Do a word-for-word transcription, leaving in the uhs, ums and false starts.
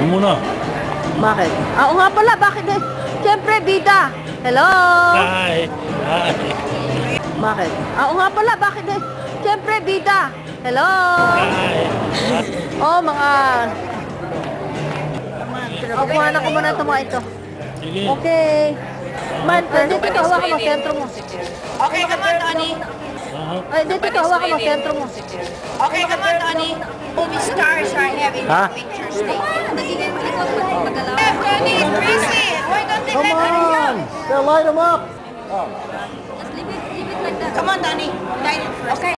Yung muna. Bakit? Ah, oo nga pala, bakit eh? Siyempre, bida. Hello? Hi. Hi. Bakit? Ah, oo nga pala, bakit eh? Siyempre, bida. Hello? Hi. Oh, mga... Kukuha na ko muna ito mga ito. Sige. Okay. Man, eh, dito ka, hawakan mo, sentro mo. Okay, come on, Tony. Aha. Ay, dito ka, hawakan mo, sentro mo. Okay, come on, Tony. Movie stars are having Ha? pictures taken. Hey, Tony, it's crazy. Why don't they Come let her go? on! They'll light them up! Come on, Tony. Light it first. Okay.